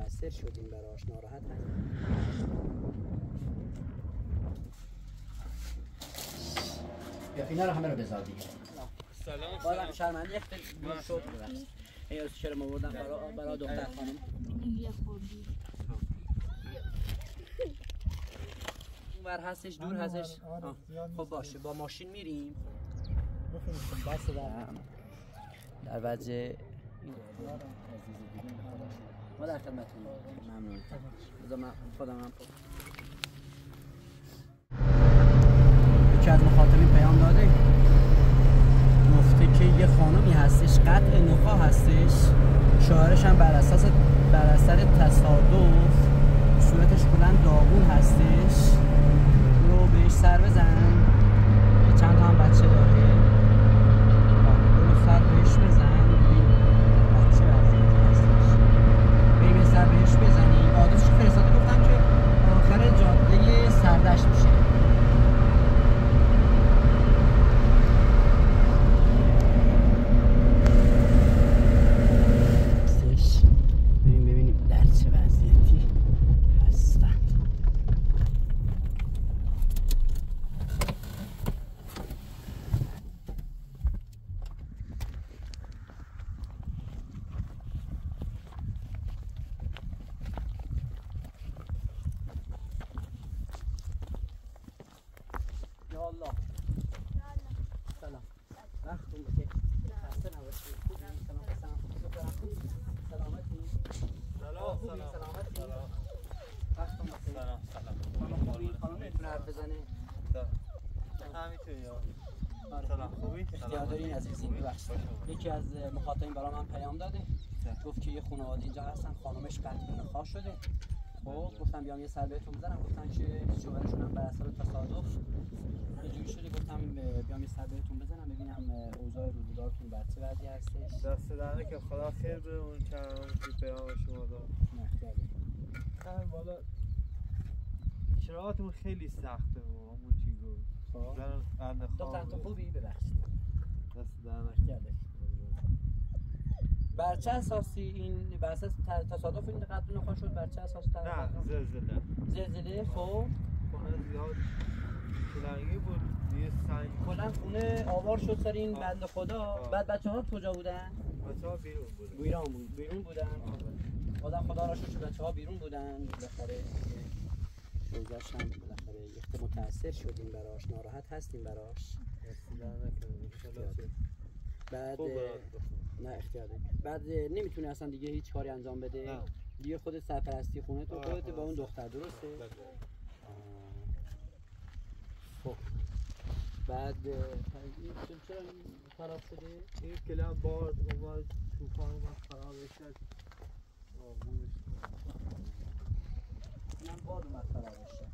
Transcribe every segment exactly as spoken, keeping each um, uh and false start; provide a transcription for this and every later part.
متاثر شدیم براش، ناراحت هست. بیا اینا رو همه رو بذار دیگه. سلام. بازم شرمنده یک دل شد ببخشید. ای از چرا آوردم برای برای دختر خانم. یه خوردی. ور هستش دور هستش. خب باشه با ماشین میریم. بفرستیم دست در در وجه این ما در خدمتتون. ممنون. بذار من خودم هم یکی از مخاطبین پیام داده گفته که یه خانمی هستش قطع نخاع هستش، شوهرش هم بر اساس بر اثر تصادف صورتش کلا داغون هستش، رو بهش سر بزن. چند تا هم بچه داره، برو سر بهش بزن ببین بچه وضعیتی هستش، بریم سر بهش بزنیم. آدرسش فرستاده گفتن که آخر جاده سردشت میشه. بریم ببینیم در چه وضعیتی هستن. یا الله. سلام. وقتتون بخیر. خسته نباشید. خوبی؟ سلام سلام. خوبی؟ سلامتی؟ سلام. خوبی؟ سلامتی؟ سلام. وقتتون بخیر. سلام. سلام. خانم خوبی؟ خانم نمیتونه حرف بزنه؟ همینطوری. آره. سلام. خوبی؟ اختیار دارین عزیزی. ببخشید. یکی از مخاطبین برای من پیام داده. گفت که یه خانواده اینجا هستن، خانومش قطع نخاع شده. خب گفتم بیام یه سر بهتون بزنم. گفتن که شوهرشون هم بر اثر تصادف اینجوری شده. گفتم بیام یه سر بهتون بزنم ببینم اوضاع روزگارتون بر چه وضعی هستش. دست درنه که خدا خیر به اون چند که پیام شما داد. نه بالا شرایطمون خیلی سخته و همون چی گفت. خب زن بنده دختر خواه تو خوبی؟ ببخشید. دست درنه گرده. بر چه اساسی این بر اساس تصادف این قتل نخواهد شد؟ بر چه اساس؟ نه زلزله زلزله. خب خونه زیاد شلنگی بود یه سنگ کلا خونه آوار شد سر این بنده خدا. آه. بعد بچه ها کجا بودن؟ بچه ها بیرون بود بیرون بود بیرون بودن. آدم خدا را شکر بچه ها بیرون بودن. بالاخره روزش هم بالاخره یک متاثر شدیم براش، ناراحت هستیم براش. بعد نه اختیار داری. بعد نمیتونه اصلا دیگه هیچ کاری انجام بده. نه. دیگه خودت سرپرستی خونه تو خودت با اون دختر، درسته؟ خب بعد این چرا این خراب شده؟ این کلم بارد اومد توفان اومد خرابش کرد. آمونش اینم باد اومد خرابش کرد.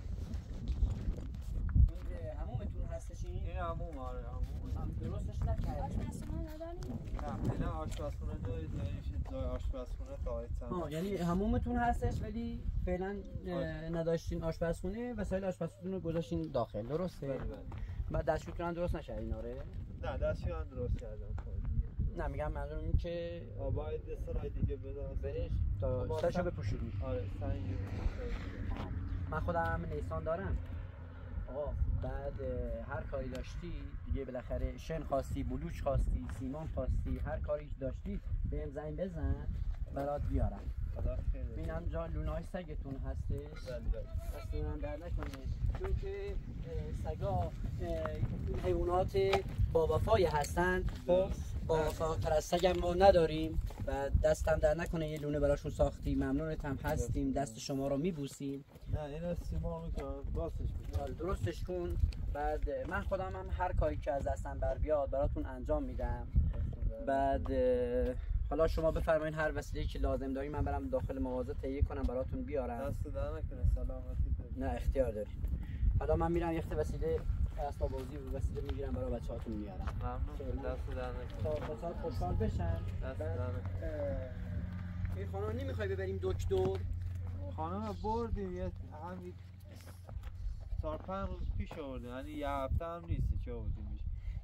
این همومتون هستش این؟ این هموم آره هموم هم درستش نکردیم. آشپزخونه نداریم؟ نه نه آشپزخونه دارید نمیشه جای آشپزخونه تا چند. آه یعنی همومتون هستش ولی فعلا نداشتین آشپزخونه، وسایل آشپزخونه رو گذاشتین داخل، درسته؟ بله بله. بعد دستشویتون هم درست نشدین آره؟ نه دستی هم درست کردم. نه میگم منظورم این که باید دسترهای دیگه بدارم برش تا سرشو بپوشیدی. آره سنگی من خودم نیسان دارم. آقا بعد هر کاری داشتی دیگه بالاخره شن خواستی، بلوچ خواستی، سیمان خواستی، هر کاری داشتی بهم زنگ بزن برات بیارم. خدا خیر. ببینم جا لونای سگتون هستش. بله بله. دستتون در نکنه چون که سگا حیوانات با وفای هستن. خب با وفاتر از سگ هم ما نداریم و دستم در نکنه یه لونه براشون ساختی. ممنونت هم هستیم، دست شما رو میبوسیم. نه این سیمان که باستش بود درستش کن. بعد من خودم هم هر کاری که از دستم بر بیاد براتون انجام میدم. بعد حالا شما بفرمایید هر وسیله‌ای که لازم دارین من برم داخل مغازه تهیه کنم براتون بیارم. دست در نکنه سلامتی. نه اختیار دارین. حالا من میرم یک وسیله اسباب بازی و وسیله میگیرم برای بچه‌هاتون میارم. ممنون. دست در نکنه. تا بچه‌ها خوشحال بشن. دست در نکنه. این خانم نمیخوای ببریم دکتر؟ خانم بردیم یه همین چهار پنج روز پیش آوردیم، یعنی یه هفته هم نیست که آوردیمش.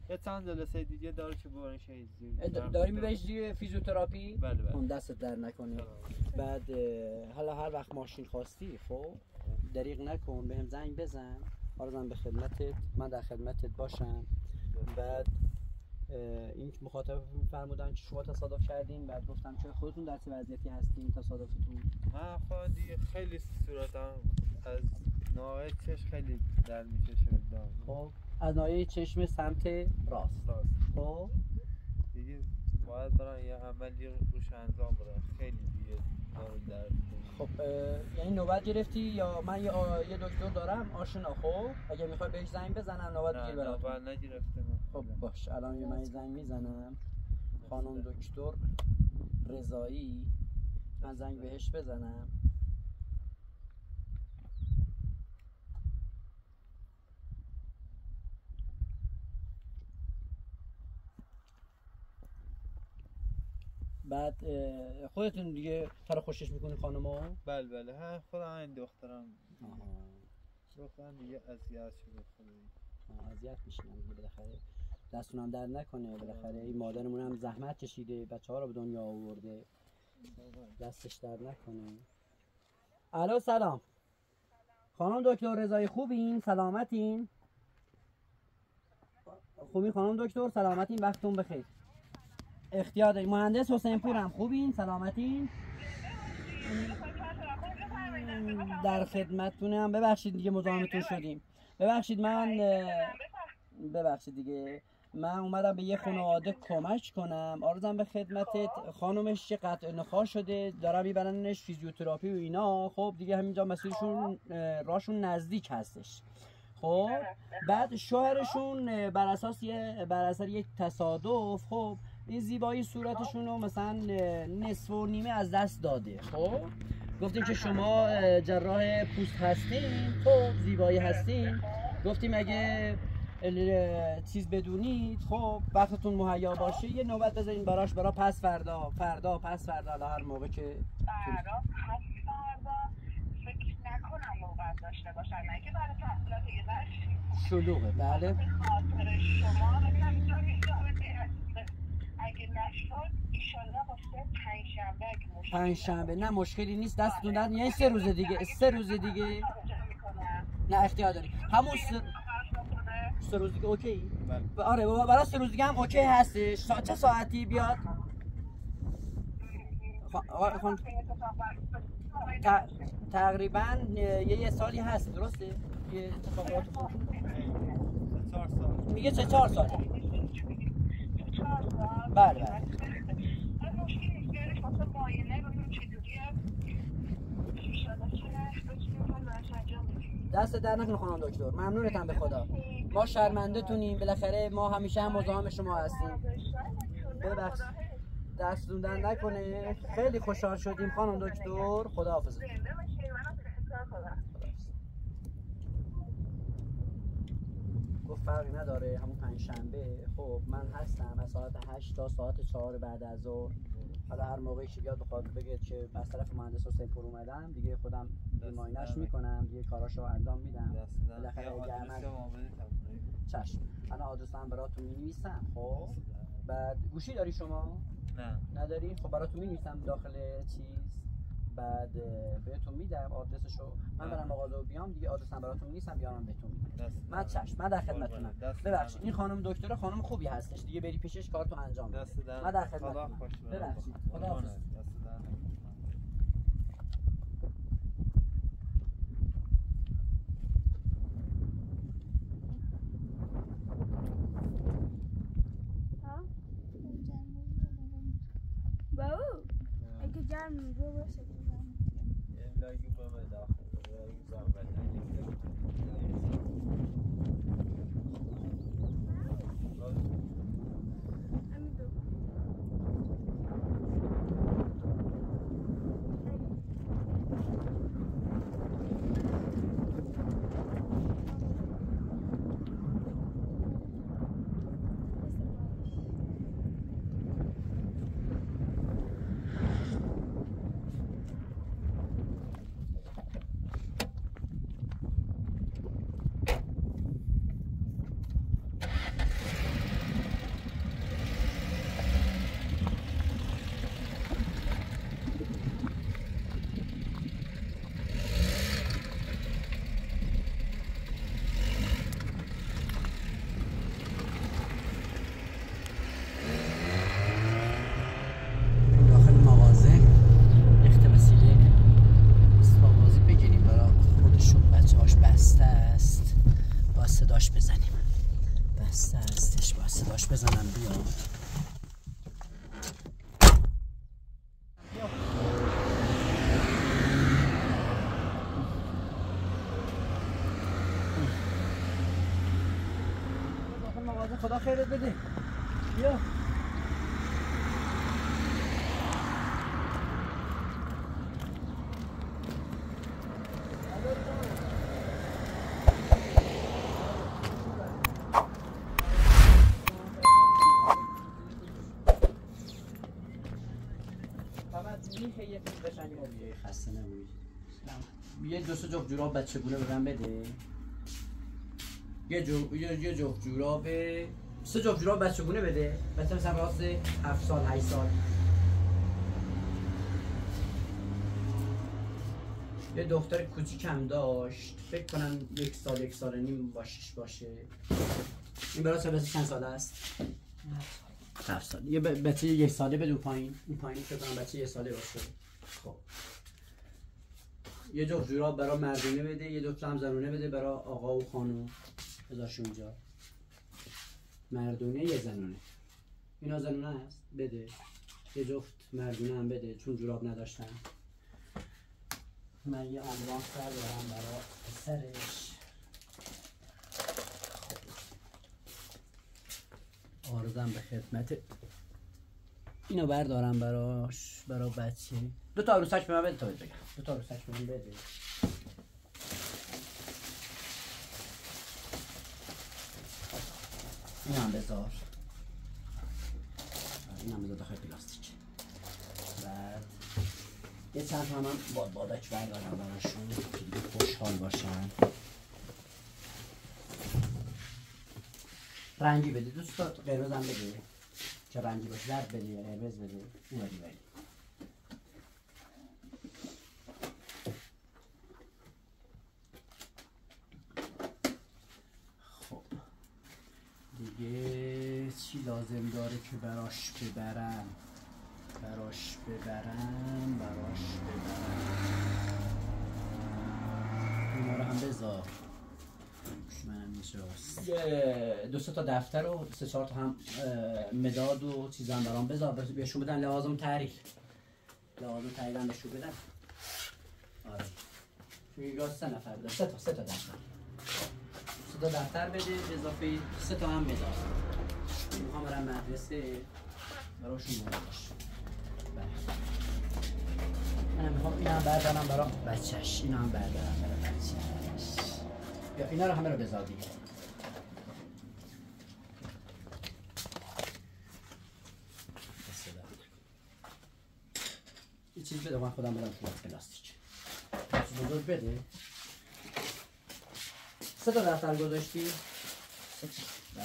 یه چند جلسه دیگه داره که برن شهید داری میبریش دیگه فیزیوتراپی؟ بله بله. اون دستت در نکنه. بعد حالا هر وقت ماشین خواستی خب دریغ نکن بهم زنگ بزن، عرضم به خدمتت، من در خدمتت باشم. بعد این مخاطب فرمودن که شما تصادف کردین، بعد گفتم چه خودتون در چه وضعیتی هستین تصادفتون؟ من خود دیگه خیلی صورتم از ناحیه چشم خیلی در میشه شد. خب از ناحیه چشم سمت راست. راست. خب دیگه باید برن یه عملی روش انجام بدن، خیلی دیگه در. خب یعنی نوبت گرفتی یا من یه, آ... یه دکتر دارم آشنا، خب اگه میخوای بهش زنگ بزنم نوبت بگیر براتون. نه نوبت نگرفتم. خب باش الان من زنگ میزنم خانم دکتر رضایی، من زنگ بهش بزنم. بعد خودتون دیگه کار خوشش میکنی خانمو؟ بله بله ها خدا این دخترم. آها دخترم دیگه اذیت شده خدایی. اذیت میشن دیگه بالاخره، دستونم در نکنه بالاخره این مادرمون هم زحمت کشیده بچه‌ها رو به دنیا آورده، دستش در نکنه. الو سلام خانم دکتر رضایی، خوبین؟ سلامتین؟ خوبین خانم دکتر؟ سلامتین؟ وقتتون بخیر. اختیار داریم. مهندس حسین پورم، خوبین؟ سلامتین؟ در خدمتتونم. ببخشید دیگه مزاحمتون شدیم، ببخشید. من ببخشید دیگه من اومدم به یه خانواده کمک کنم، عرضم به خدمتت. خانومش چه قطع نخاع شده، دارم میبرنش فیزیوتراپی و اینا. خب دیگه همینجا مسئولشون راشون نزدیک هستش. خب بعد شوهرشون بر اساس یه بر اثر یک تصادف خب این زیبایی صورتشون رو مثلا نصف و نیمه از دست داده. خب گفتیم که شما جراح پوست هستین، خب زیبایی هستین، گفتیم اگه چیز بدونید خب وقتتون مهیا باشه یه نوبت بذارین براش، برا پس فردا فردا پس فردا حالا هر موقع که فردا پس فردا فکر نکنم نوبت داشته باشن، نه که برای تحصیلات یه ذره شلوغه. بله به خاطر شما نمیتونم اگه نشد ایشالله واسه پنجشنبه اگه مشکل پنجشنبه نه مشکلی نیست، دستتون در یعنی سه روز دیگه سه روز دیگه نه اختیار داری همون سه, سه روز دیگه اوکی. بله. آره برای سه روز دیگه هم اوکی هستش. سا... چه ساعتی بیاد؟ خ... خ... ت... تقریبا یه یه سالی هست درسته؟ یه اتفاقات چهار سال میگه چه چهار سال؟ بله بله. دست در نکنه خانم دکتر، ممنونتم به خدا. ما شرمنده تونیم، بالاخره ما همیشه هم مزاحم شما هستیم. ببخشید دستتون در نکنه. خیلی خوشحال شدیم خانم دکتر، خداحافظ. گفت فرقی نداره همون پنجشنبه. خب من هستم از ساعت هشت تا ساعت چهار بعد از ظهر. حالا هر موقعی که بیاد بخواد بگه که از طرف مهندس حسین پور اومدم دیگه خودم معاینه‌اش میکنم، دیگه کاراشو انجام میدم. بالاخره عمل چشم. انا آدرسم براتون می‌نویسم. خب بعد گوشی داری شما؟ نه نداری؟ خب براتون می‌نویسم داخل چیز، بعد بهتون میدم آدرسشو. من برم مغازه و بیام دیگه آدرسم براتون می‌نویسم بیارم بهتون میدم. من چشم، من در خدمتتونم. ببخشید این خانم دکتر خانم خوبی هستش دیگه، بری پیشش کارتو انجام بده. من در خدمتتونم. ببخشید خداحافظ. باو اگه جرم رو باشه لاگی با من داخل لاگی زحمت خدا خیرت بده. بیا. خسته نبودی. یه دو سه جفت جوراب بچگونه به من بده. یه جو یه یه جفت جوراب سه جفت جوراب بچگونه بده. بچه مثلا راست هفت سال هشت سال. یه دختر کوچیکم داشت. فکر کنم یک سال یک سال و نیم باشش باشه. این برای چه چند ساله است؟ هفت سال. یه بچه یک ساله بده پایین. اون پایین فکر کنم بچه یک ساله باشه. خب. یه جفت جوراب برای مردونه بده، یه جفت هم زنونه بده برای آقا و خانم. بذارش اونجا. مردونه یه زنونه. اینا زنونه هست؟ بده. یه جفت مردونه هم بده چون جوراب نداشتن. من یه آنوان سر دارم برای پسرش. آرزم به خدمت. اینو بردارم براش برای بچه. دو تا عروسک به من بده تا بگم. دو تا عروسک به من بده. این هم بذار. این هم بذار داخل پلاستیک. بعد یه چند تا هم باد بادک بردارم براشون که دیگه خوشحال باشن. رنگی بده. دوست تا قرمز هم بده. چه رنگی باشه؟ زرد بده یا قرمز بده. اون ولی ولی خب دیگه چی لازم داره که براش ببرم؟ براش ببرم براش ببرم اینا رو هم بذار. من نشست دو سه تا دفتر و سه چهار تا هم مداد و چیزا هم برام بذار بهشون بدن لوازم تحریر. لوازم تحریر هم بهشون بدن. آره چون اینجا سه نفر بده. سه تا سه تا دفتر سه تا دفتر بده به اضافه سه تا هم مداد. میخوام برم مدرسه براشون باشه. من میخوام اینا هم بردارم برای بچهش. اینا هم بردارم برای بچهش. یا اینا رو همه رو بذار دیگه. یه چیز بده من خودم برم تو پلاستیک. بزرگ بده. سه تا دفتر گذاشتی؟ سه تا.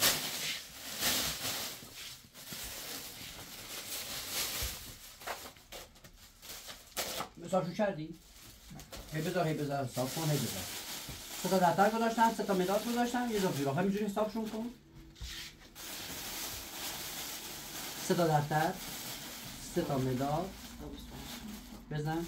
حسابشو کردی؟ هی بذار هی بذار حساب کن هی بذار. سه تا دفتر گذاشتم، سه تا مداد گذاشتم، یه جفت جوراب همینجوری حسابشون کن. سه تا دفتر، سه تا مداد بزن.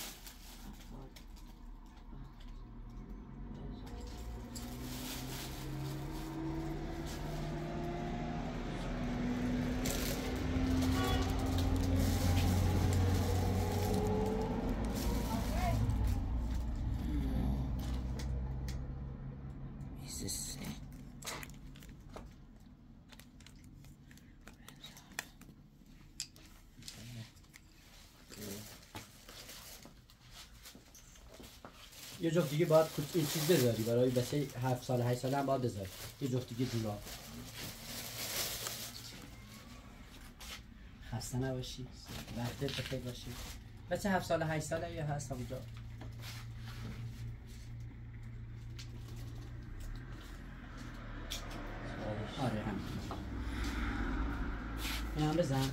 یه جفت دیگه باید این چیز بذاری برای بچه هفت سال هشت ساله هم باید بذاری. یه جفت دیگه جوراب. خسته نباشی. وقتت بخیر باشی. بچه هفت سال هشت ساله یا هست همونجا؟ آره همین. این هم بزن.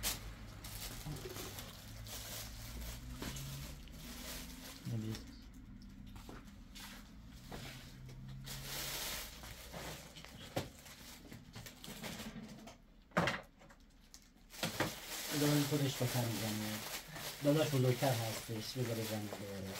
داداش خودش بکر میزنه. داداش بزرگتر هستش. بذار بزنه دوباره.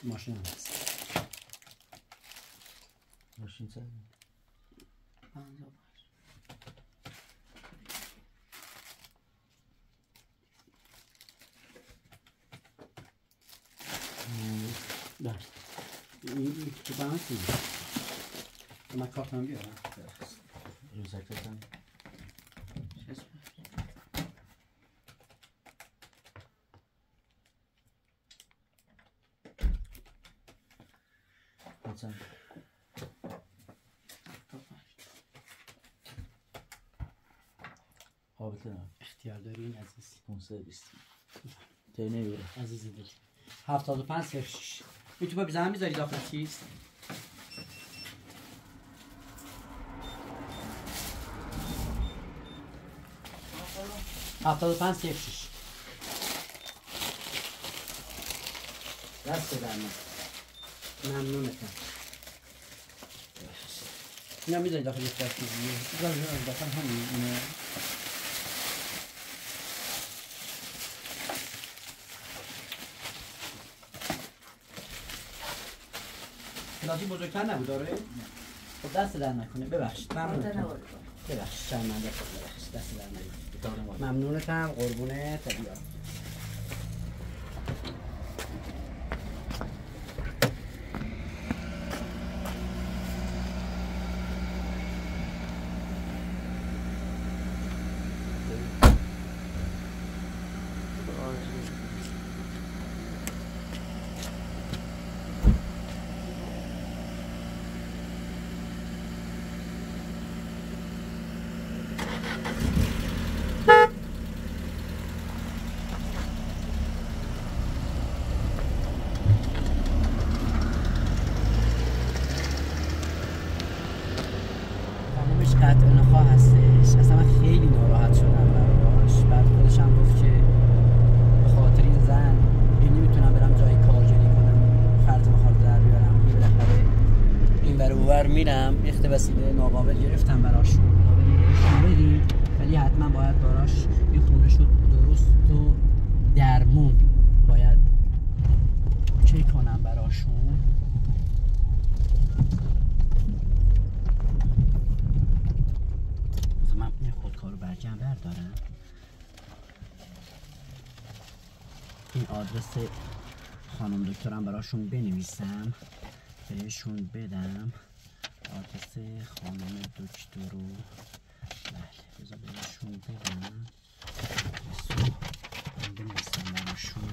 ماشین هم هست. ماشین چند؟ پنجاه باش. این تو بانکی. من کارتم بیارم. روزک بزن. بزن. آبت نه. اختیار دارین عزیز. پونسه بیست. تایی نمیره. عزیزی دل. هفتاد و پنج صفر شش. میتونی بزنم میذاری داخل چیز؟ هفتاد و پنج صفر شش. دست در من. ممنونتم. اینا میذاری داخل یک دستی. بذار داخل همین اینه. کلاسی بزرگتر نبود داره؟ خب دست در نکنه ببخشید ممنونتم. ببخشید شرمنده ببخشید دست در نکنه. ممنونتم قربونه طبیعت. قطع نخواه هستش. اصلا من خیلی ناراحت شدم براش. بعد خودش هم گفت که به خاطر این زن یعنی نمیتونم برم جای کارگری کنم خرج مخارج در بیارم. یه بالاخره این ور اونور میرم یه وسیله ناقابل گرفتم براش. بریم ولی حتما باید براش یه خونه شد درست و درمون باید چه کنم براشون. من یه خودکارو برجم بردارم. این آدرس خانم دکترم براشون بنویسم بهشون بدم. آدرس خانم دکتر رو بله بذار بهشون بدم بنویسم براشون.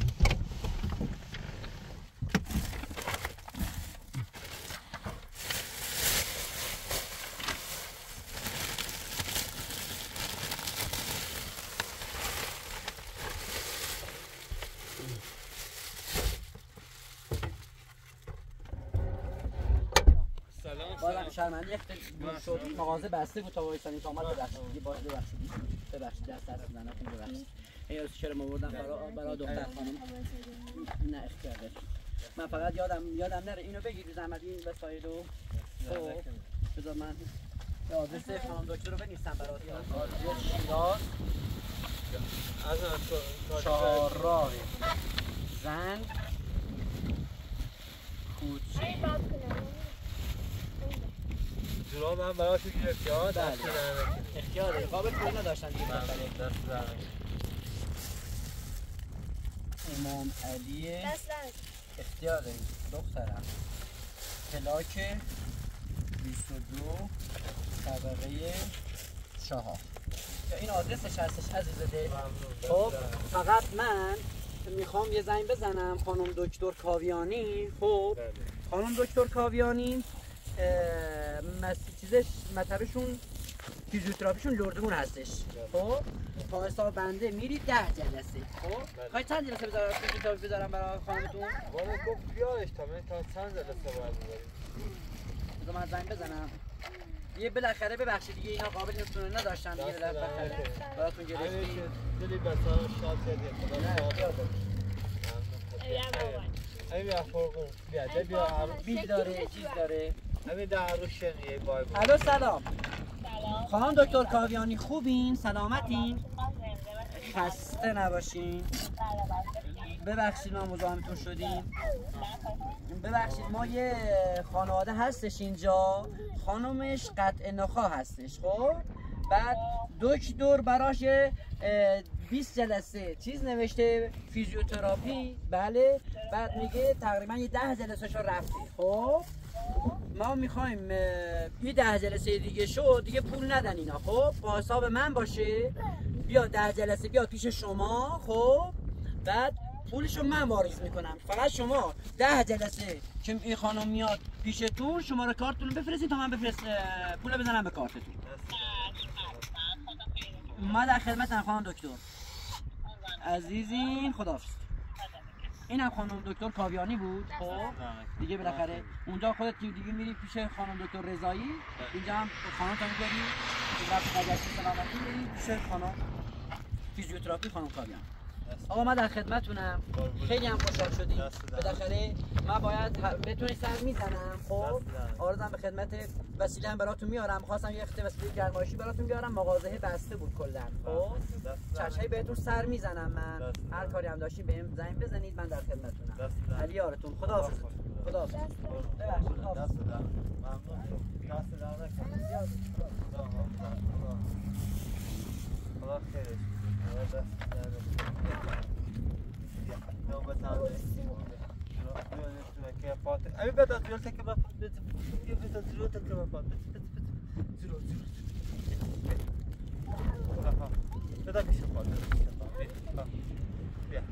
بازم شرمنده یک شد مغازه بسته بود تا وایسانی تا آمد ببخشید دیگه باز ببخشید ببخشید دست دست بزنتون ببخشید. این روز چرا موردم برای برای دختر خانم نه اختیار داری. من فقط یادم یادم نره اینو بگید زحمت این وسایل رو بذار من آدرس خانم دکتر رو بنویسم براتون. آدرس شیراز از چهارراه زند کوچه جلو من براتون گرفتی ها دست اختیار داری. قابل پول نداشتن دیگه دست امام علی دست اختیار داری دخترم. پلاک بیست و دو طبقه چهار. این آدرسش هستش عزیز دل. خب فقط من میخوام یه زنگ بزنم خانم دکتر کاویانی. خب خانم دکتر کاویانی چیزش مطبشون فیزیوتراپیشون لردمون هستش. خب تا حساب بنده میرید ده جلسه. خب خواهی چند جلسه بذارم فیزیوتراپی بذارم برای خانمتون؟ والا گفت بیارش تا من تا چند جلسه باید بذاریم. بذار من زنگ بزنم. یه بالاخره ببخشید دیگه اینا قابل نتونه نداشتن دیگه بالاخره براتون گرفتیم. دلی بسار شاد کردیم خدا شاد. Maybe I forgot. بیا بیا بیل داره چیز داره. همین در رو شنیه بای بای. الو سلام. خانم دکتر کاویانی خوبین؟ سلامتین؟ خسته نباشین. ببخشید ما مزاحمتون شدیم. ببخشید ما یه خانواده هستش اینجا، خانومش قطع نخا هستش. خب بعد دکتر براش بیست جلسه چیز نوشته فیزیوتراپی. بله بعد میگه تقریبا یه ده جلسه شو رفته. خب ما میخوایم یه ده جلسه دیگه شد دیگه پول ندن اینا. خب با حساب من باشه، بیا ده جلسه بیا پیش شما. خب بعد پولشو من واریز میکنم، فقط شما ده جلسه که این خانم میاد پیشتون شماره کارتون رو بفرستید تا من بفرست پول بزنم به کارتتون. ما در خدمتم خانم دکتر عزیزین. خداحافظ. این هم خانم دکتر کاویانی بود. خب دیگه بالاخره اونجا خودت دیگه میری پیش خانم دکتر رضایی، اینجا هم خانم تا میبری رفت قجرسی سلامتی میری پیش خانم فیزیوتراپی خانم کاویانی. آقا ما در خدمتونم، خیلی هم خوشحال شدیم. بالاخره من باید بهتون سر میزنم. خب آرزم به خدمت وسیله هم براتون میارم. خواستم یه اخت وسیله گرمایشی براتون بیارم، مغازه بسته بود کلا. خب چشایی بهتون سر میزنم. من هر کاری هم داشتین بهم زنگ بزنید، من در خدمتونم. علی یارتون. خداحافظ. خداحافظ. ببخشید. دست در ممنون. دست در نکنید. خدا خیرش. أبي بدأ زيارتك كما بدأ بدأ زيارتك كما بدأ زيرو زيرو بدأ كيش بدأ بيا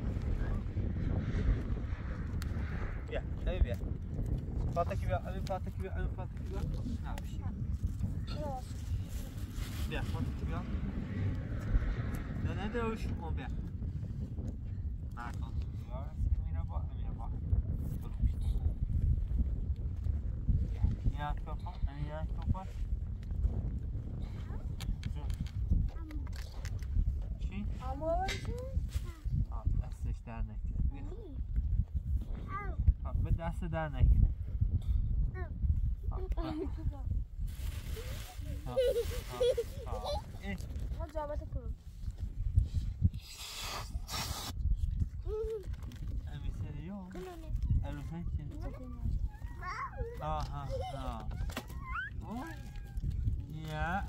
بيا أبي بيا فاتك بيا أبي فاتك بيا أبي فاتك بيا نعم بيا فاتك بيا لا ندري وش مو بيا معكم أميرة با أميرة با أميرة كوفا أميرة كوفا شي؟ آه دستش در نکنه. آه به دست در نکنه. آه آه آه إيه؟ ما جابت كلهم. أبي سريو. ألو فين؟ آه آه آه. يا.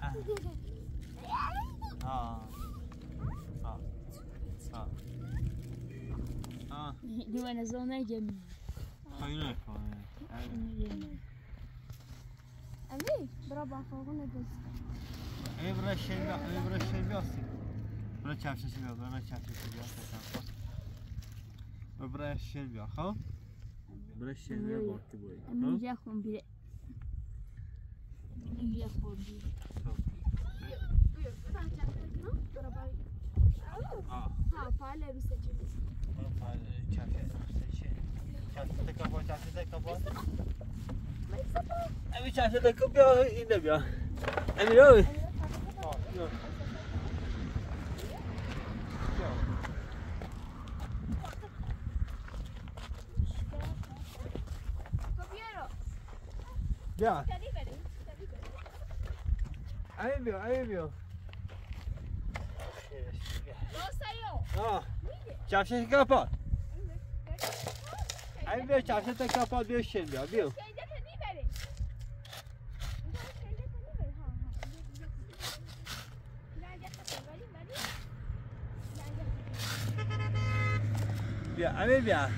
آه. آه. آه. آه. دي وانا زونة جميل. خيرك أمي برافو فوقنا بس. أي برا الشيء أي برا الشيء بيصير. برا شاف شيء بيا برا شاف شيء بيا برا الشيء بيا خو. برا الشيء بيا باكي بوي. أمي جاكم بيا. أمي جاكم بيا. آه. ها فعله بسجل. ما فعله شاف شيء. شاف تكفى شاف تكفى. أمي شاف تكفى بيا إنه بيا. أمي روي. بیا ای بیا ای بیا آه چفشه کپاد ای بیا چفشه کپاد بیا شن بیا بیا بیا ای بیا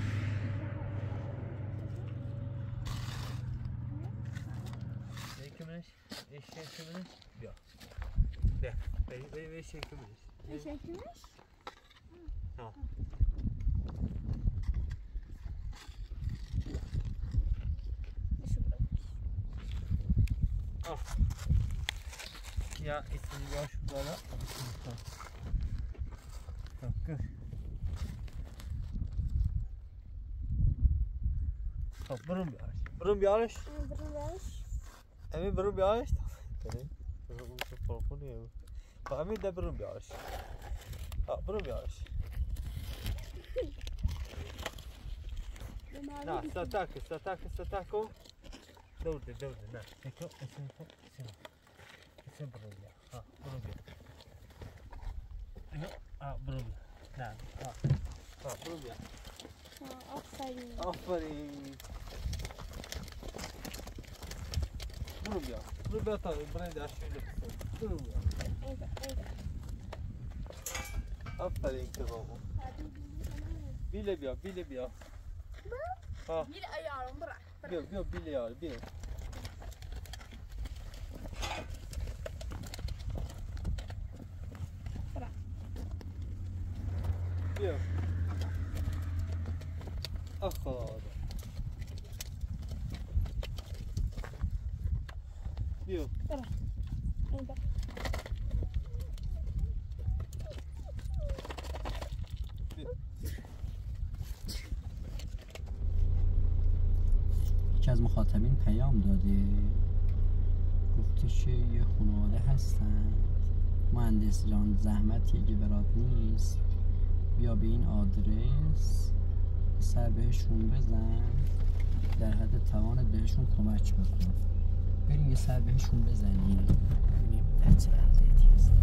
eşek kümünüz yok. De, benim benim eşek kümünüz. Eşek kümünüz? Ha. Ah. Ya ismini ver şu bana. Tamam. Tamam, burun bir alış. Burun bir alış. Burun bir alış. Emin burun bir alış. Tamam. Burun çok korkunç ya. Bak Emin de burun bir alış. Ha, burun bir alış. Na, satako, satako, satako. Dövdü, dövdü. Na, teko, esin, esin. Esin burun bir. Ha, burun bir. Ha, burun bir. Na, ha. Ha, burun bir. آفرین آفرین. برو بیا برو بیا تا برای دستشوی لپسه. برو بیا. ایده ایده آفرین که بابا. بیله بیا بیله بیا. ها بیل ایارم برا بیا بیا بیله یار بیا. بیا. آخا. بیا. برا ایده یکی از مخاطبین پیام داده گفتش که یه خانواده هستن مهندس جان زحمتی که برات نیست بیا به این آدرس سر بهشون بزن در حد توانت بهشون کمک بکن بریم یه سر بهشون بزنیم ببینیم در چه وضعیتی هست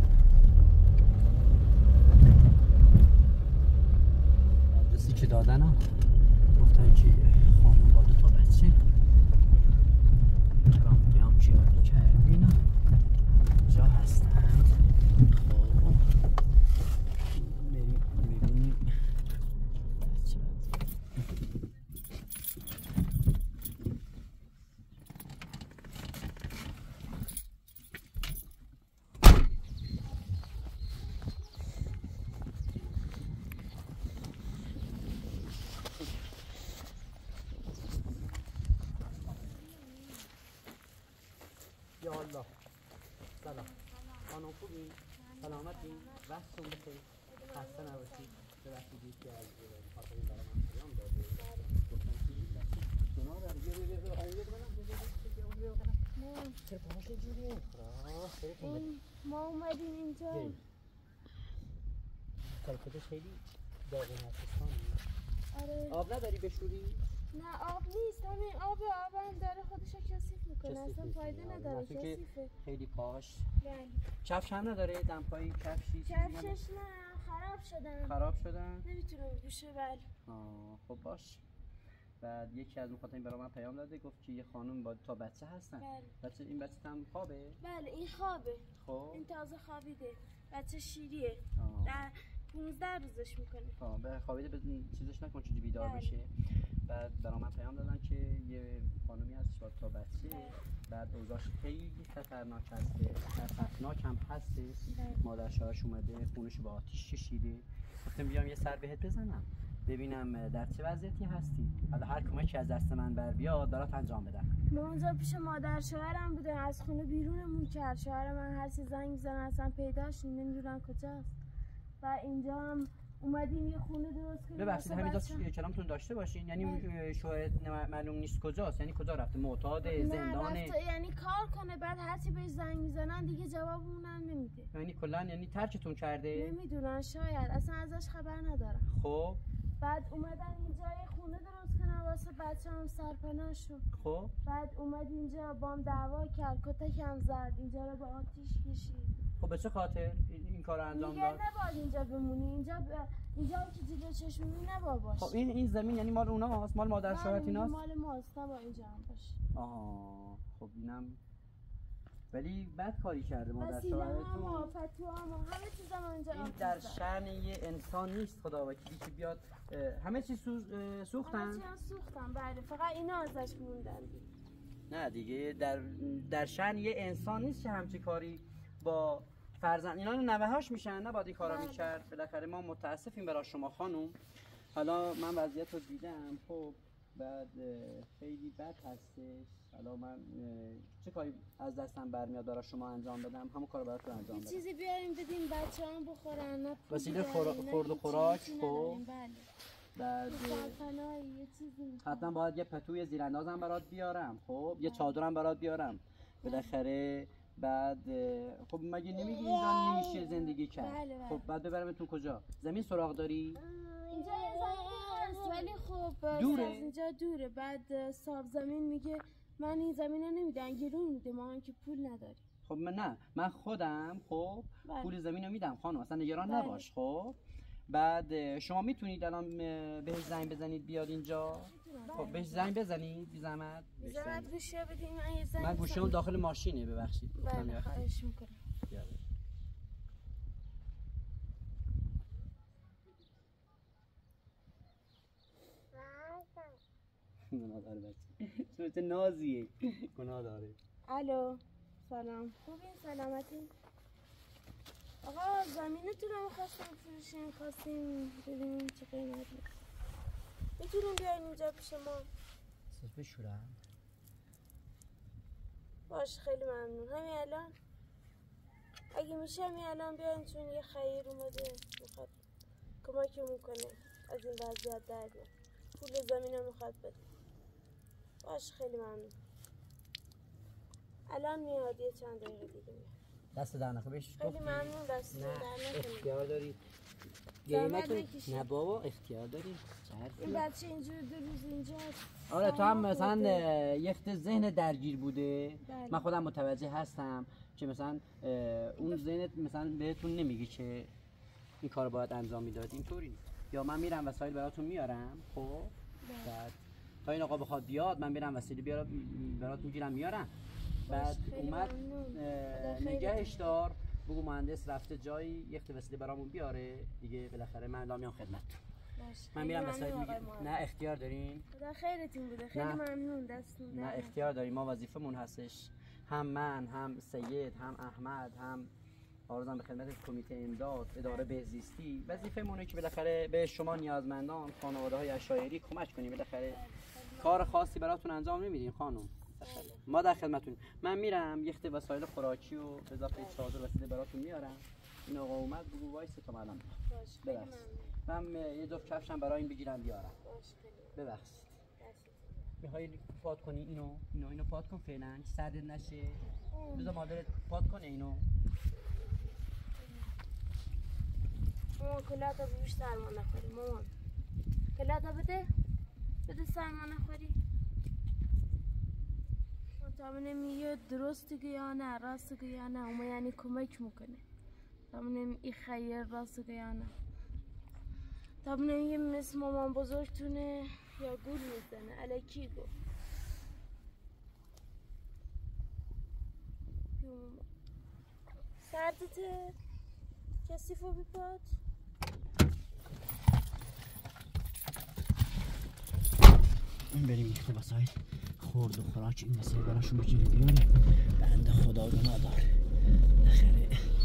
آدرسی که دادنم گفتن که خانم با دو تا بچه کرام قیام کیاری کرده اینا جا هستند خب بریم ببینیم در چه وضعیتی یا الله سلام خانم خوبی؟ سلامتی؟ وقتتون بخیر خسته نباشید ببخشید که از خاطر این برای من پیام داده گفتن که این بچه گناه داره بیا بیا بیا آیه بکنم بیا بیا بیا بیا بکنم چرا پاهاش جوریه؟ این ما اومدیم اینجا کلفتش خیلی داغون هستستان آره آب نداری بشوری؟ نه آب نیست همین آب آب هم داره خودشو کثیف میکنه اصلا فایده نداره کثیفه خیلی پاهاش بله کفش هم نداره دمپایی کفشی کفشش نه خراب شدن خراب شدن نمیتونه بپوشه بله آه خب باش بعد یکی از مخاطبین برای من پیام داده گفت که یه خانم با تا بچه هستن بله بچه این بچه هم خوابه بله این خوابه خب این تازه خوابیده بچه شیریه آه. در پونزده روزش میکنه آه به خوابیده به چیزش نکن چیزی بیدار بله. بشه بعد برای من پیام دادن که یه خانومی هست با تا بچه بله. بعد اوضاعش خیلی خطرناک هسته خطرناک هم هستش بله. مادر شوهرش اومده خونش با آتیش کشیده گفتم بیام یه سر بهت بزنم ببینم در چه وضعیتی هستی حالا هر کمکی از دست من بر بیاد برات انجام بدم ما اونجا پیش مادر شوهرم بودیم از خونه بیرونمون کرد شوهر من هر چی زنگ میزنه اصلا پیداش نمیدونن کجاست و اینجا هم اومدیم یه خونه درست کنیم ببخشید همینجا کلامتون داشته باشین یعنی شاید معلوم نیست کجاست یعنی کجا رفته معتاد زندان یعنی کار کنه بعد هرچی بهش زنگ میزنن دیگه جواب اونم نمیده یعنی کلا یعنی ترکتون کرده نمیدونن شاید اصلا ازش خبر ندارم خب بعد اومدن اینجا یه خونه درست کنن واسه بچه‌ام سرپناه شد خب بعد اومد اینجا بام دعوا کرد کتکم زد اینجا رو به آتیش کشید خب به چه خاطر این کارو انجام میگه داد نباید اینجا بمونی اینجا ب... اینجا که جلو چشمونی نباید باشه خب این این زمین یعنی مال اوناست مال مادر شوهرت ایناست مال ماست نباید اینجا هم باشه آها خب اینم ولی بد کاری کرده مادر وسیله شوهرتون هم فتوا هم همه چیزم اینجا این در شأن یه انسان نیست خدا وکیلی که بیاد همه چی سوز... سوختن همه چی هم سوختن بله فقط اینا ازش موندن نه دیگه در در شأن یه انسان نیست که همچی کاری با فرزند اینا نوه‌هاش میشن نه باید این کارا میکرد بالاخره ما متاسفیم برای شما خانم حالا من وضعیت رو دیدم خب بعد خیلی بد هستش حالا من چه کاری از دستم برمیاد برای شما انجام بدم همون کارو براتون انجام بدم چیزی بیاریم بدیم بچه‌ام بخورن نه وسیله خورد و خوراک خب بعد یه چیزی حتما باید یه پتوی زیراندازم برات بیارم خب یه چادرم برات بیارم بالاخره بعد خب مگه نمیگی اینجا نمیشه زندگی کرد بله بله. خب بعد ببرمتون کجا زمین سراغ داری اینجا یه زمین هست ولی خب دوره از اینجا دوره بعد صاحب زمین میگه من این زمین رو نمیدم گرون میده ما هم که پول نداریم خب من نه من خودم خب بله. پول زمین رو میدم خانم اصلا نگران بله. نباش خب بعد شما میتونید الان بهش زنگ بزنید بیاد اینجا. خب بهش زنگ بزنید بی زحمت. بی زحمت گوشی بدین من یه زنگ. من گوشیام داخل ماشینه ببخشید. بله خواهش میکنم. گناه داره بچه. صورت نازیه. گناه داره. الو سلام خوبین سلامتین؟ آقا زمینتون رو میخواستیم فروشیم خواستیم ببینیم چه قیمتی میتونیم بیاین اینجا پیش ما. سوز بشورم؟ باش خیلی ممنون. همین الان اگه میشه همین الان بیاین چون یه خیر اومده میخواد کمکمون کنه از این وضعیت در بیاد. پول زمین رو میخواد بده. باش خیلی ممنون. الان میاد یه چند دقیقه دیگه میاد. دست در نکنه بهش خیلی ممنون دست در نکنه. اختیار داری گیمتون نه بابا اختیار داری. این بچه اینجور دو روز اینجاست. آره تو هم مثلا یه خط ذهن درگیر بوده. بله. من خودم متوجه هستم که مثلا اون ذهنت مثلا بهتون نمیگه که این کارو باید انجام میداد اینطوری. یا من میرم وسایل براتون میارم خب بعد تا این آقا بخواد بیاد من میرم وسایل بیارم برات میگیرم میارم. بعد اومد نگهش دار بگو مهندس رفته جایی یه خط وسیله برامون بیاره دیگه بالاخره من لامیام خدمت. من میرم وسایل میگیرم. نه اختیار دارین. خدا خیرتون بوده. خیلی ممنون دستتون نه اختیار داریم. ما وظیفمون هستش هم من هم سید هم احمد هم آرزوام به خدمت کمیته امداد اداره بهزیستی وظیفمونه که بالاخره به شما نیازمندان خانواده‌های عشایری کمک کنیم. بالاخره کار خاصی براتون انجام نمیدیم خانم. ما در خدمتتون. من میرم یه خط وسایل خوراکی و به اضافه چادر وسیله براتون میارم. این آقا اومد بگو وایس تا الان ببخشید. من یه دو کفشم برای این بگیرم بیارم. ببخشید. میخوای پات کنی اینو اینو اینو پات کن فعلا سرد نشه. بذار مادرت پات کنه اینو. مامان کلاتا بروش سرما نخوری مامان. کلاتا بده بده سرما نخوری. تا من نمیگه درسته که یا نه راسته که یا نه اما یعنی کمک میکنه. تا من نمیگه خیر راسته که یا نه. تا من نمیگه مثل مامان بزرگتونه یا گول میزنه الکی گفت. سردته کسیفو بیپاد. این بریم میخته واسه خورد و خوراک این واسه براشون بگیریم بیاریم. بنده خدا رو نداره نخره.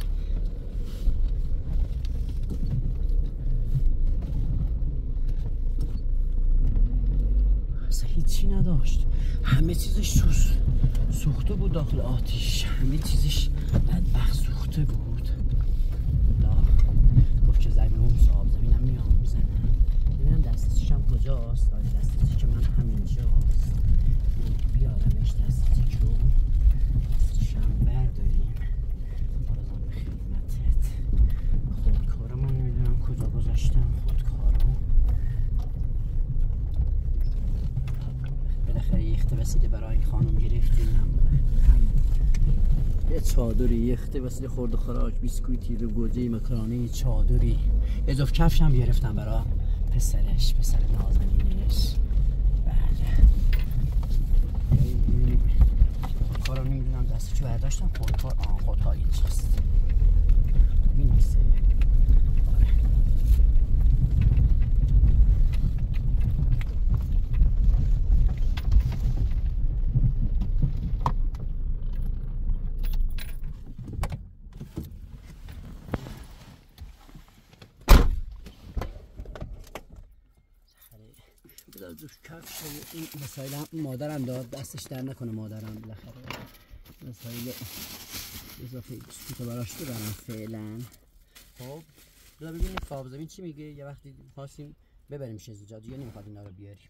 اصلا هیچی نداشت. همه چیزش سوز سوخته بود داخل آتیش. همه چیزش بدبخت سوخته بود. لا گفت که زمین اون صاحب زمینم میام میزنم ببینم دستشش هم کجاست. آره دستشی که من همینجاست بیارمش دستشی رو دستشی هم برداریم. آرزم به خدمتت. خودکارمون نمیدونم کجا گذاشتم خودکارمون. بالاخره یه خط وسیله برای این خانم گرفتیم. هم یه چادری یه خط وسیله خورد و خوراک بیسکویتی رو گوجه مکرونه چادری اضافه کفش هم گرفتم برای پسرش پسر نازنینش. بله خودکارم نمیدونم دستی چه برداشتم. خودکار آن خودکار اینجاست مینیسه. آره دوش کفش این وسایل هم مادرم داد دستش در نکنه مادرم بالاخره وسایل اضافه بیسکویت براش ببرم فعلا. خب بذار ببینیم صاحب زمین چی میگه. یه وقتی خواستیم ببریم شزیجا دیگه نمیخواد اینا رو بیاریم.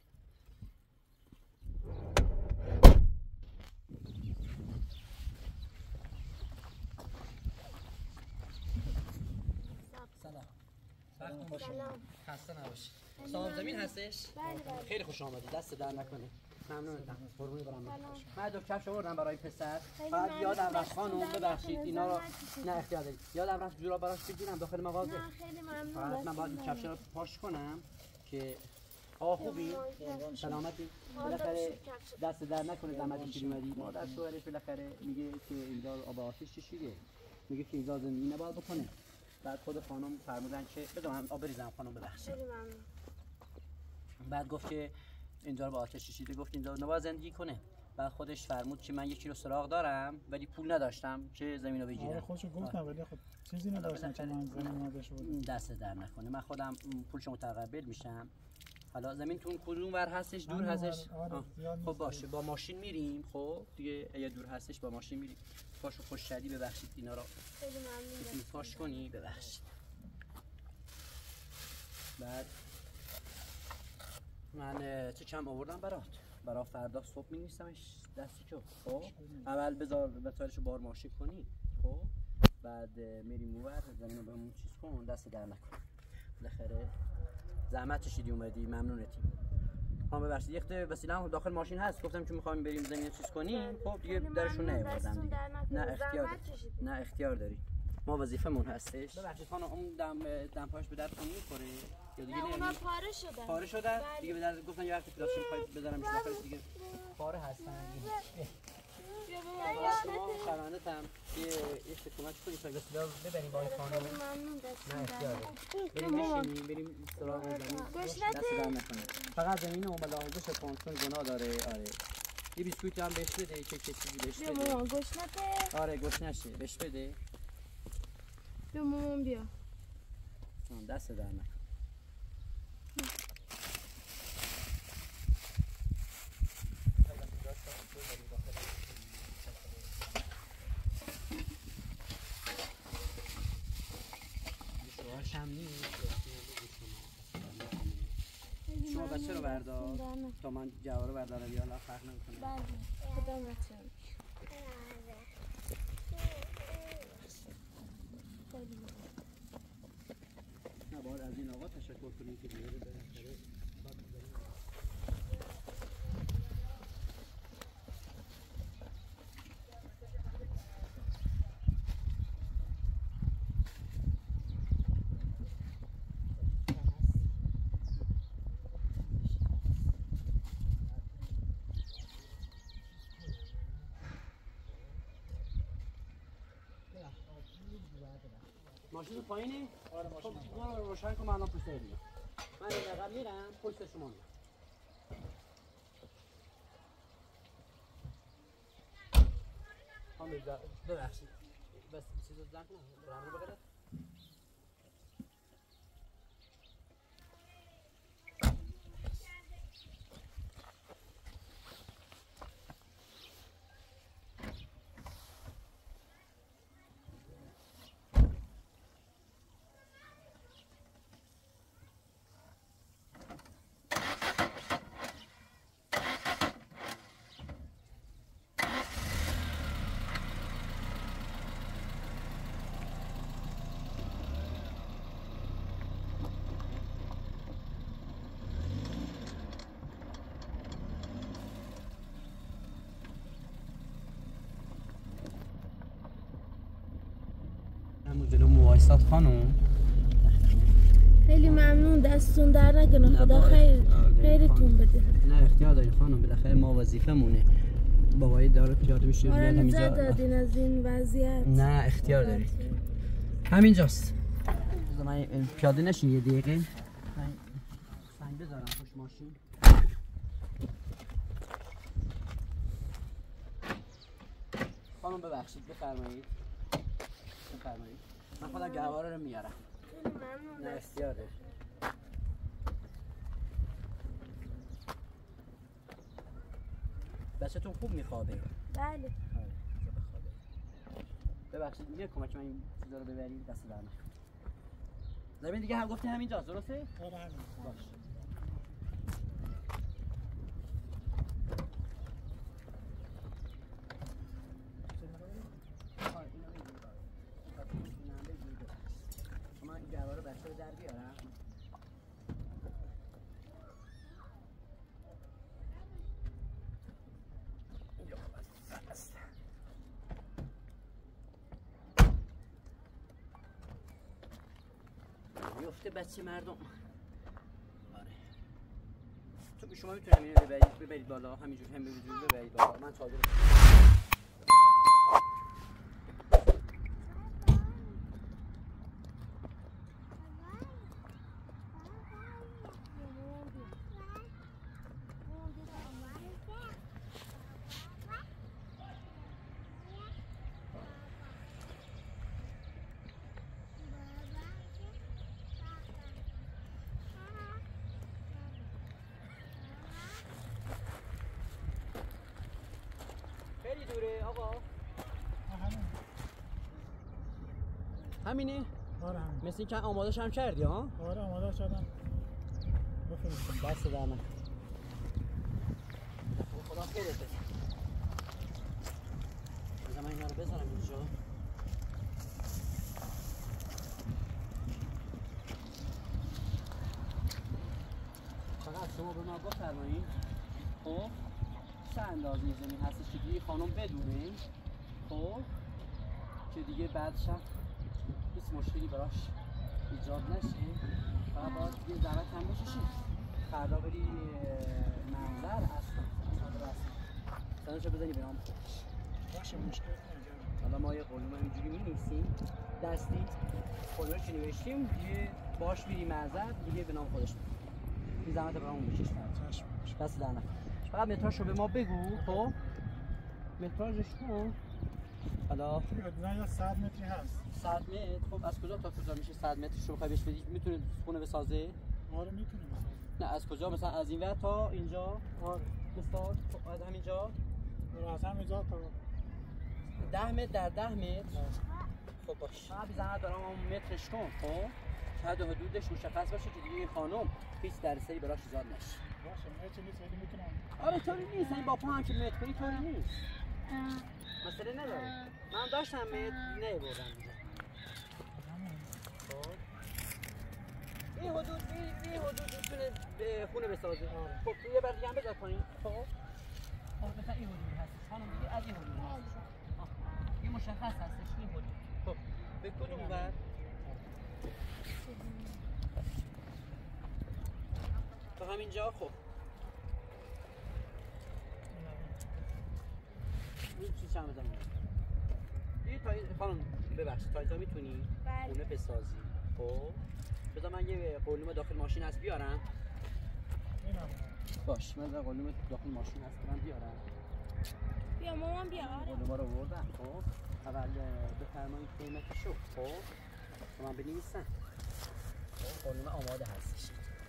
سلام سلام خسته نباشی. صاحب زمین هستش؟ بله بله. خیلی خوش آمدید دست در نکنه. ممنونتم. قربونی برم. سلام. من دو کفش آوردم برای پسر. خیلی فقط ممنون. یادم رفت دستتون خانم درد ببخشید نکنه. اینا رو زحمت کشیدید. نه اختیار دارید. یادم رفت جورا براش بگیرم داخل مغازه. نه خیلی ممنون. فقط من باید این دستتون کفش رو پاش کنم که آقا خوبی؟ درد. سلامتی؟ حالا بالاخره بشید کفش. دست در نکنه زحمت کشیدی اومدی. مادر شوهرش بالاخره میگه که اینجا آب آتش چشیده. میگه که اینجا زندگی نباید بکنه. بعد خود خانم فرمودن که بذار من آب بریزم خانم ببخشید. خیلی ممنون. بعد گفت که اینجا رو با آتش کشیده گفت اینجا نباید زندگی کنه. بعد خودش فرمود که من یک کیلو سراغ دارم ولی پول نداشتم که زمین رو بگیرم. آره خودشو گفتم ولی خب چیزی نداشتم که من زمین نداشته بودم. دست در نکنه من خودم پولشو متقبل میشم. حالا زمینتون کدوم ور هستش دور هستش؟ آره زیاد خب باشه با ماشین میریم خب دیگه اگه دور هستش با ماشین میریم. پاشو خوش شدی ببخشید اینا رو خیلی ممنون. میتونی پاش کنی ببخشید. بعد من چه کم آوردم برات برا فردا صبح می‌نویسمش دستی چو خب اول بذار وسایلشو بار ماشین کنی خب بعد میریم اونور زمینو بهمون چیز کن دست در نکن. بالاخره زحمت کشیدی اومدی ممنونتیم. ها ببخشید یک تا وسیله هم داخل ماشین هست گفتم که می‌خوایم بریم زمین چیز کنیم خب دیگه درشون نیاوردم دیگه. نه اختیار نه اختیار داری. ما وظیفمون هستش. ببخشید خانم اون دم دم پاش به درتون می‌خوره یا دیگه نه اونا نمی‌خوره؟ پاره شدن. پاره شدن دیگه به در گفتن یه وقتی پلاس می‌خواید بذارم داخلش دیگه پاره هستن. شما شرمنده‌ام یه یه کمک کنید تا وسیله ببریم با این خانم. خیلی ممنون. نه دستتون اختیار درد بریم بشینیم بریم سراغ زمین دست در نکنه. فقط زمین رو ملاحظه کن چون گناه داره. آره یه بیسکویت هم بهش بده چه چیزی بهش بیا بده. مامان گشنته. آره گشنشه بهش بده. بیا مامان بیا. دست در نکن. شما بچه رو بردار تا من جوار رو بردارم یا الله فرق نمیکنه. بله خدا متون. نه باید از این آقا تشکر کنیم که بیاره بالاخره ماشین پایینه؟ آره ماشین. خب ما رو روشن کن من الان پشت میام. من این عقب میرم پشت شما میام. خانم ببخشید. بس چیزو زنگ کنم. رنگ رو بگیرم. همون جلو موایسات خانم خیلی ممنون دستتون در نکنه خدا خیر خیرتون بده. نه اختیار داری خانم بالاخره ما وظیفمونه بابایی داره پیاده میشه ما رو بیاد نجات همینجا. دادین از این وضعیت. نه اختیار داری همینجاست. بذار من پیاده نشین یه دقیقه سنگ بذارم پشت ماشین. خانم ببخشید بفرمایید بفرمایید من خودم گواره رو میارم. خیلی ممنون. نه اختیار داری. بچه‌تون خوب میخوابه. بله. ببخشید میگه کمک من این چیزا رو ببریم دست در نکنه. زمین دیگه هم گفتی همینجاست درسته؟ آره همین. باش. من این جوار رو بچه رو در بیارم. بیفته بچه مردم. آره. تو شما میتونید اینو ببرید ببرید بالا همینجور هم ببرید ببرید بالا. من چادر همینه؟ آره همین. مثل این که آمادهش هم کردی ها؟ آره آماده شدم. بفرستیم. دست در من. خدا خیرت بده. بذار من اینا رو بذارم اینجا. فقط شما به من بفرمایید. خب چه اندازه زمین هستش که دیگه خانم بدونه. خب که دیگه بعدش هیچ مشکلی براش ایجاد نشه. فقط باید دیگه زحمت هم بکشید. فردا بری منظر اصلا منظر اصلا سنشو بزنی به نام خودش. باشه مشکل نداره. حالا ما یه قلوم اینجوری می‌نویسیم دستی قلومش رو نوشتیم دیگه باش میری منظر دیگه به نام خودش می‌کنی. این زحمت برامون بکش فردا. چشم. دست در نکن. فقط متراژ رو به ما بگو. خب متراژش کن. حالا حدوداً صد متری هست. صد متر. خب از کجا تا کجا میشه صد متر رو بخوای بهش بدی میتونه خونه بسازه؟ آره میتونه بسازه. نه از کجا مثلا از این ور تا اینجا؟ آره. مثلا خب از همینجا؟ از همینجا تا ده متر در ده متر. خب باش. من بیزنه دارم اون مترش کن. خب شاید حدودش مشخص باشه که دیگه این خانم هیچ درسایی براش ایجاد نشه. باشه متر نیست ولی میتونم. آره طوری نیست این با پا هم که متر کنی طوری نیست. مسئله نداره. من داشتم متر نمیبردم دیگه. خب این حدود این این حدود میتونه به خونه بسازه. خب تو یه بر دیگه هم بذار پایین. خب خب مثلا این حدود هست. خانم دیگه از این حدود هست. این مشخص هستش این حدود. خب به کدوم ور؟ تا همینجا. خب این چی چند بزنم این تا خانم ببخشید تا اینجا میتونی خونه بسازی. خب بذار من یه قلوم داخل ماشین هست بیارم. باش من قلوم داخل ماشین هست برم بیارم. بیا مامان بیا. قلوما رو بردم. خب اول بفرمایید قیمتشو. خب من بنویسم. خب قلوم آماده هستش.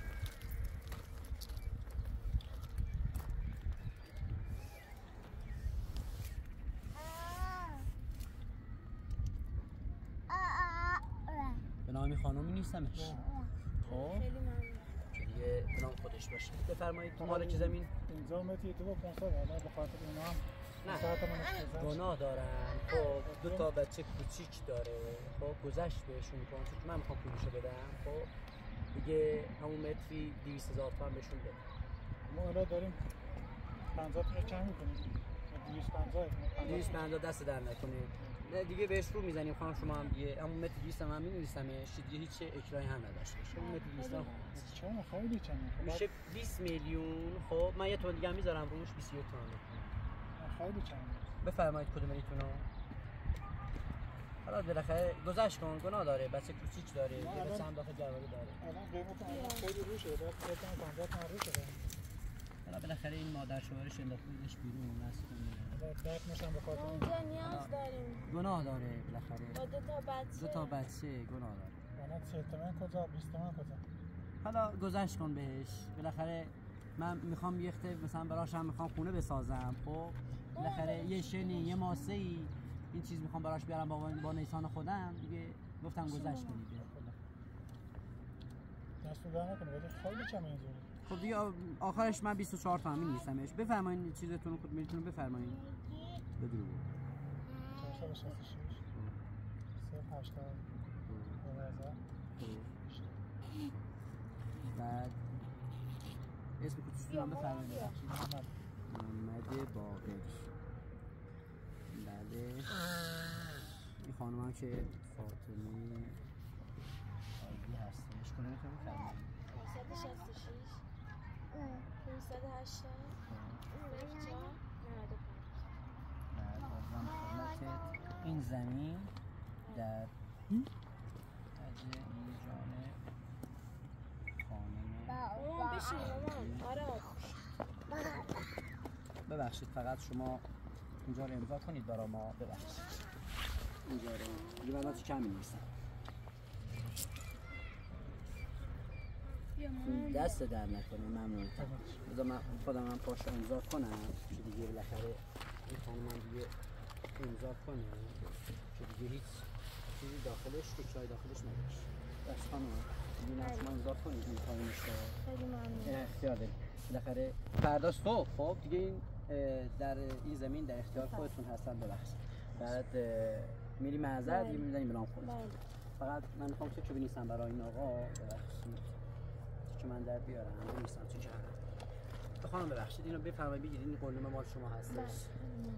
به نام خانم نیستمش. خب خیلی ممنون. دیگه به نام خودش باشه. بفرمایید مالک زمین. اینجا متری تو با پانصد حالا به خاطر اینا هم نه ساعت من گذشت. گناه دارن. خب دو تا بچه کوچیک داره. خب گذشت بهشون کن چون من میخوام پولشو بدم. خب دیگه همون متری دویست هزار تومان بهشون بده. ما الان داریم پنجاه تا کم می‌کنیم. دویست و پنجاه دویست و پنجاه دست در نکنه. نه دیگه بهش رو میزنیم خانم شما هم دیگه همون متر دویست هم می‌نویسمش دیگه هیچ اکراهی هم نداشته باشه. اون متر دویست هم چرا خیلی چنده میشه بیست میلیون. خب من یه تومن دیگه هم میذارم روش بیست و یک تومن. خیلی چنده. بفرمایید کدوم میتونو. حالا بالاخره گذشت کن گناه داره بچه کوچیک داره یه بچه هم داخل جواری داره. الان قیمت الان خیلی رو شده باید پنجاه تومن رو شده. حالا بالاخره این مادر شوهرش انداختیدش بیرون نست کنه. درک میشم به خاطر اونجا نیاز داریم. گناه داره بالاخره. با دو تا بچه. دو تا بچه گناه داره. الان سی تومن کجا بیست تومن کجا؟ حالا گذشت کن بهش. بالاخره من میخوام یه خته مثلا براش هم میخوام خونه بسازم. خب بالاخره یه شنی یه ماسه‌ای این چیز میخوام براش بیارم با با نیسان خودم دیگه گفتم گذشت کنید. دست در نکنه ولی خیلی کم اینجوری. خب دیگه آخرش من بیست و چهار تومن می‌نویسمش. بفرمایید چیزتون رو میتونید بفرمایید. بدو. چهارصد و شصت و شش. صفر هشتاد. بعد اسم کوچیکتون هم بفرمایید. محمد. محمد باقر. بله. این خانم هم که فاطمه آیدی هستش کدومتون می‌فرمایید؟ پانصد و شصت و شش پانصد و هشتاد چهار نود و پنج. بعد بازم خدمتت این زمین در حج ایجان خانم مامان بشین مامان. آره ببخشید فقط شما اینجا رو امضا کنید برای ما. ببخشید اینجا رو دیگه من کم می‌نویسم. دست در نکنه. ممنون. بذار من خودم هم پاشو امضا کنم که دیگه بالاخره این خانم هم دیگه امضا کنه که دیگه هیچ چیزی داخلش اکرای داخلش نداشت. دست خانم دیگه شما امضا کنید این خانمش رو. خیلی ممنون. اختیار دارید. بالاخره فردا صبح خب دیگه این در این زمین در اختیار خودتون هستن. ببخشید بعد میری معذرت دیگه می‌زنیم بلام خودت. فقط من می‌خوام تو که بنویسم برای این آقا. ببخشید که من در بیارم بنویسم چه کردم. خانم ببخشید اینو بفرمایید بگیرید. این قلمه مال شما هستش.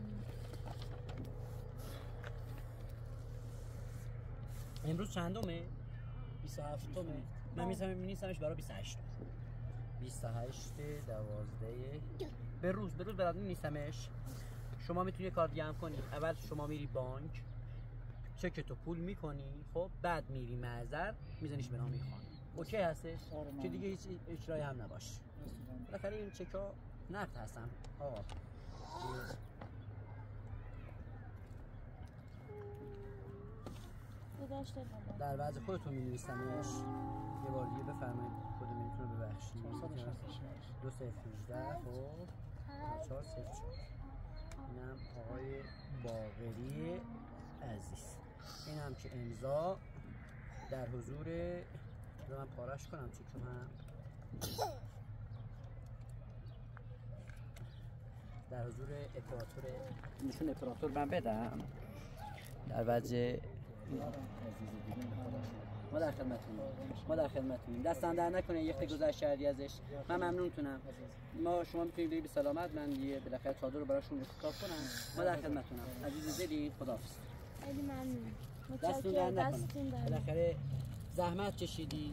امروز چندمه؟ بیست و هفتمه. من می‌ذارم می‌نویسمش برای بیست و هشت. بیست و هشت دوازده به روز به روز برات می‌نویسمش. شما میتونی کار دیگه هم کنی. اول شما میری بانک چک تو پول میکنی، خب بعد میری محضر میزنیش به نام این خانم. اوکی هستش که دیگه هیچ اجرایی هم نباشه. بالاخره این چکا نقد هستن آقا. در وضع خودتون می‌نویسمش. یه بار دیگه بفرمایید کد میتونه ببخشید. دو صفر هجده خب چهار صفر چهار. اینم آقای باقری عزیز. اینم که امضا در حضور من پارش کنم چون هم در حضور اپراتور نشون اپراتور من بدم در وجه ما در خدمتونیم. ما در خدمتونیم. دستم در نکنه یخت گذشت کردی ازش. من ممنونتونم. ما شما میتونید برید به سلامت. من یه بالاخره چادر رو براشون خطاب کنم. ما در خدمتونم. عزیز دلی خداحافظ. خیلی ممنون. دستون در نکنه. بالاخره زحمت کشیدی.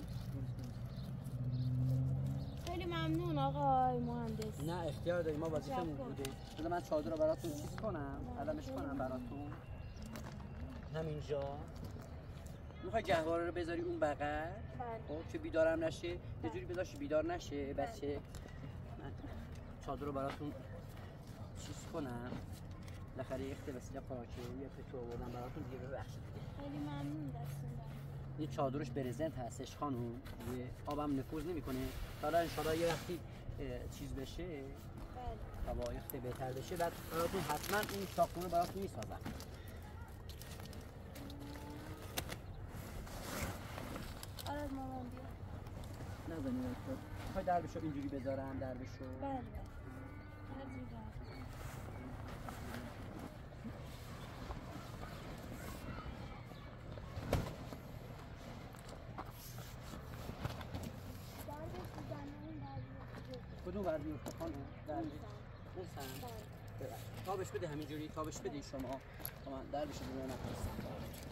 خیلی ممنون آقای مهندس. نه اختیار داری. ما وظیفه‌مون بوده. بذار من چادر رو براتون چیز کنم. علمش کنم براتون. همینجا. میخوای گهواره رو بذاری اون بغل خب که بیدارم نشه. یه جوری بذارش بیدار نشه بچه. من چادر رو براتون چیز کنم. بالاخره یه اخت وسیله پاکه یه پتو آوردم براتون دیگه. ببخشید خیلی ممنون. دستون در این چادرش برزنت هستش خانم. یه آبم نفوذ نمیکنه. حالا ان شاءالله یه وقتی چیز بشه هوا اخت بهتر بشه بعد براتون حتما این ساختمون رو براتون میسازم. آره مامان بیا. نزنید تو. میخوای در بشو اینجوری بذارم در بشو. بله بله. هر جوری کدوم بر بیفته خانم؟ در بشو. اون سن. تابش بده همینجوری تابش بدی شما. من در بشو دیگه نکنستم.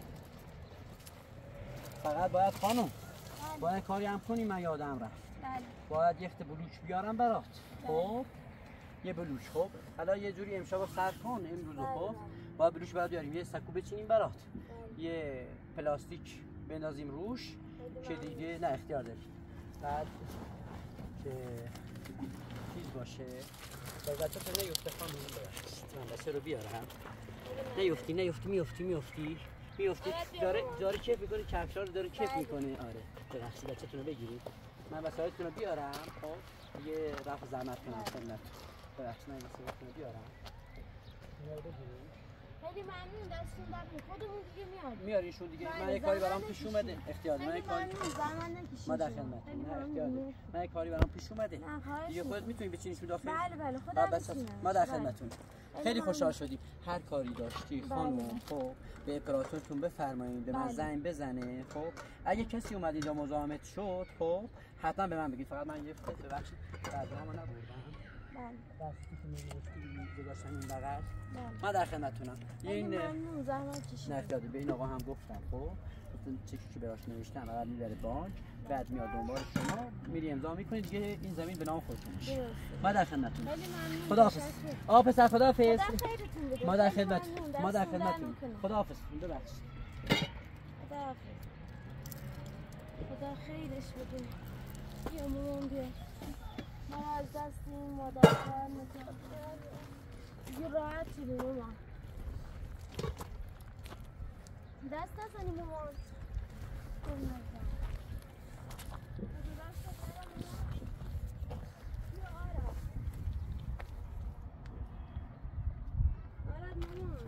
فقط باید خانم باید کاری هم کنی. من یادم رفت. بله. باید یه خت بلوچ بیارم برات. خب یه بلوچ. خب حالا یه جوری امشب صرف کن امروز. خب باید بلوچ برات بیاریم. یه سکو بچینیم برات. یه پلاستیک بندازیم روش که دیگه نه اختیار داری. بعد که چیز باشه باید بچه تا نیفته خانم. من بچه رو بیارم. نیفتی نیفتی میفتی میفتی میفتی داره داره کیف میکنه. کفشا رو داره کیف میکنه. آره ببخشید بچه‌تون رو بگیرید. من وسایلتون رو بیارم. خب یه رفع زحمت کنم خدمت. ببخشید من وسایلتون رو بیارم. اینا رو بگیرید. خیلی ممنون. دستون در خودمون دیگه میاد. میاریشون دیگه. من یه کاری برام پیش اومده. اختیار من یه کاری ما در خدمت. نه اختیار من یه کاری برام پیش اومده. دیگه خودت میتونی بچینیش داخل. بله بله خدا ما در خدمتتون. خیلی خوشحال شدیم. هر کاری داشتی خانم خب به اپراتورتون بفرمایید. به من زنگ بزنه. خب اگه کسی اومد اینجا مزاحمت شد خب حتما به من بگید. فقط من یه فقط ببخشید بعدا ما نبردم. بله دستی که می‌نوشتی گذاشتم این بغل. بله ما در خدمتتونم. این این ممنون زحمت کشیدید. نفیاده به این آقا هم گفتم خب گفتم چکی که براش نوشتم بعد میبره بانک بعد میاد دنبال شما میری امضا میکنید دیگه این زمین به نام خودتون میشه. درسته. ما در خدمتتونم. خیلی ممنون. خداحافظ. تشکر. آقا پسر خداحافظ. خدا خیرتون بده. ما در خیلی خدمت ممنون. ما در دستتون در خدمتتون. نکنه. خداحافظ. ببخشید. خداحافظ. خدا خیرش بده. بیا مامان بیا. ما از دست این مادر کار نکرد. دیگه راحت شدیم مامان. دست نزنی مامان. خوب نزن. دست نزن مامان. بیا آراد. آراد مامان.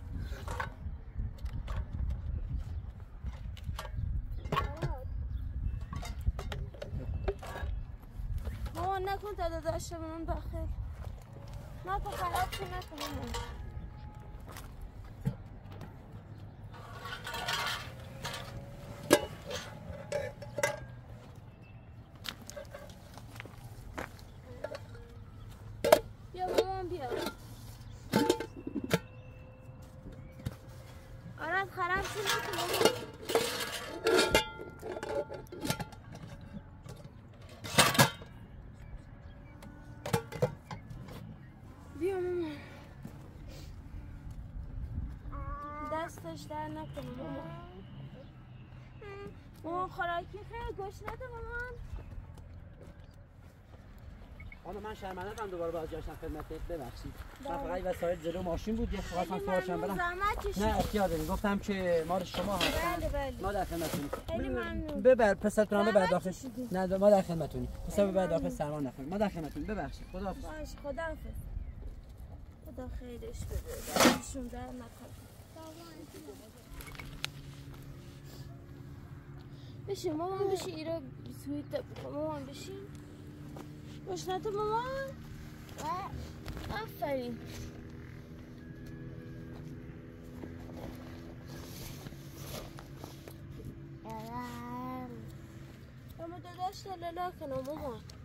آراد. مامان نکن تا داداشمون بخیر. نکن خراب چه نکن مامان. بیا مامان بیا. آراد خراب چه نکن مامان. بیا مامان. دستش در نکنه مامان. مامان خوراکی خیلی گشنته مامان. حالا من شرمنده‌ام دوباره بازگشتم خدمتت ببخشید. من بله. فقط وسایل جلو ماشین بود یه خواستم سوارشم برم. زحمت کشید. نه اختیار داریم گفتم که مال شما هستن. بله بله. ما در خدمتتونیم. خیلی ممنون. ببر پسرتون زحمت ببر داخل. کشیدی. نه ما در خدمتتونیم. پسر خیلی ببر داخل ممنون. سرما نکنید. ما در خدمتتونیم ببخشید. خداحافظ. باش خداحافظ. خدا خیرش بده. دستشون در نکنه. بشین مامان بشین ایرا بیسکویت بخور مامان بشین. گشنته مامان؟ آفرین. اما داداش لالا کنم مامان.